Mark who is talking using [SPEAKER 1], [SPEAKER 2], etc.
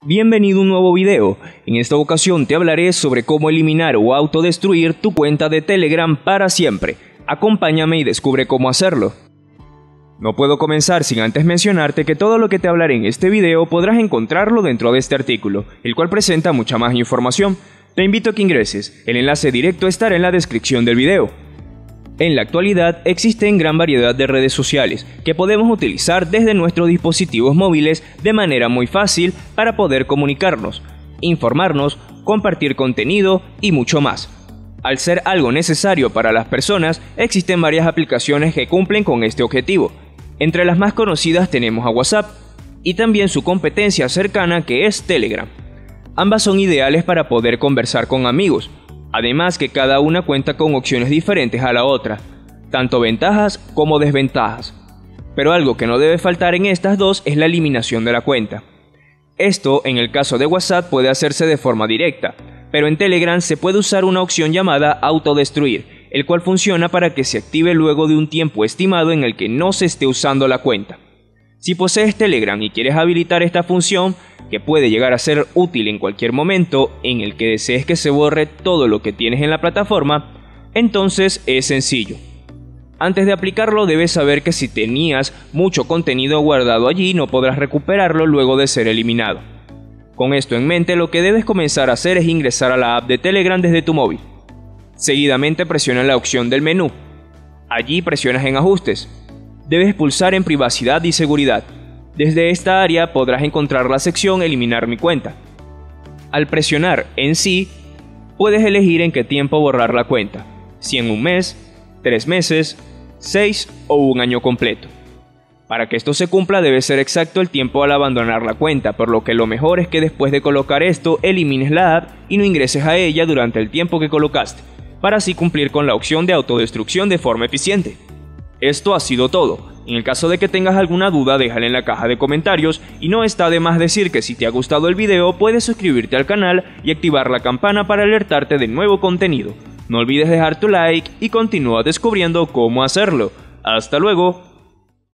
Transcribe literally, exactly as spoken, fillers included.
[SPEAKER 1] Bienvenido a un nuevo video. En esta ocasión te hablaré sobre cómo eliminar o autodestruir tu cuenta de Telegram para siempre. Acompáñame y descubre cómo hacerlo. No puedo comenzar sin antes mencionarte que todo lo que te hablaré en este video podrás encontrarlo dentro de este artículo, el cual presenta mucha más información. Te invito a que ingreses, el enlace directo estará en la descripción del video. En la actualidad existen gran variedad de redes sociales que podemos utilizar desde nuestros dispositivos móviles de manera muy fácil para poder comunicarnos, informarnos, compartir contenido y mucho más. Al ser algo necesario para las personas, existen varias aplicaciones que cumplen con este objetivo. Entre las más conocidas tenemos a WhatsApp y también su competencia cercana que es Telegram. Ambas son ideales para poder conversar con amigos. Además que cada una cuenta con opciones diferentes a la otra, tanto ventajas como desventajas. Pero algo que no debe faltar en estas dos es la eliminación de la cuenta. Esto, en el caso de WhatsApp, puede hacerse de forma directa, pero en Telegram se puede usar una opción llamada autodestruir, el cual funciona para que se active luego de un tiempo estimado en el que no se esté usando la cuenta. Si posees Telegram y quieres habilitar esta función, que puede llegar a ser útil en cualquier momento en el que desees que se borre todo lo que tienes en la plataforma, entonces es sencillo. Antes de aplicarlo debes saber que si tenías mucho contenido guardado allí no podrás recuperarlo luego de ser eliminado. Con esto en mente, lo que debes comenzar a hacer es ingresar a la app de Telegram desde tu móvil. Seguidamente presiona la opción del menú. Allí presionas en ajustes. Debes pulsar en privacidad y seguridad. Desde esta área podrás encontrar la sección eliminar mi cuenta. Al presionar en sí, puedes elegir en qué tiempo borrar la cuenta, si en un mes, tres meses, seis o un año completo. Para que esto se cumpla debe ser exacto el tiempo al abandonar la cuenta, por lo que lo mejor es que después de colocar esto elimines la app y no ingreses a ella durante el tiempo que colocaste, para así cumplir con la opción de autodestrucción de forma eficiente. Esto ha sido todo. En el caso de que tengas alguna duda, déjala en la caja de comentarios y no está de más decir que si te ha gustado el video puedes suscribirte al canal y activar la campana para alertarte de nuevo contenido. No olvides dejar tu like y continúa descubriendo cómo hacerlo. ¡Hasta luego!